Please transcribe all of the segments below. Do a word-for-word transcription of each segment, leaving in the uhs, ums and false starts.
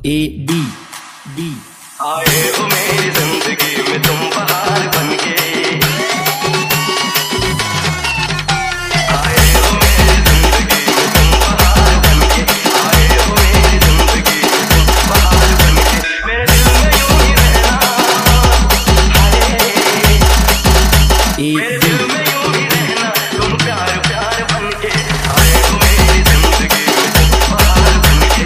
A D D. आए हो मेरी जिंदगी में तुम बहार बन के, आए हो मेरी जिंदगी में तुम बहार बन के, आए हो मेरी जिंदगी में तुम बहार बन के। मेरे दिल में यूं ही रहना, हाय मेरे दिल में यूं ही रहना, तुम प्यार प्यार बन के। आए हो मेरी जिंदगी में तुम बहार बन के,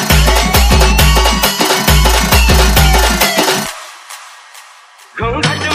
घूंघट